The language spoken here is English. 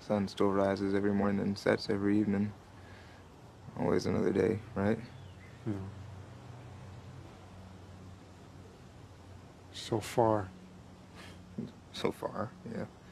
sun still rises every morning and sets every evening. Always another day, right? Yeah. So far. So far, yeah.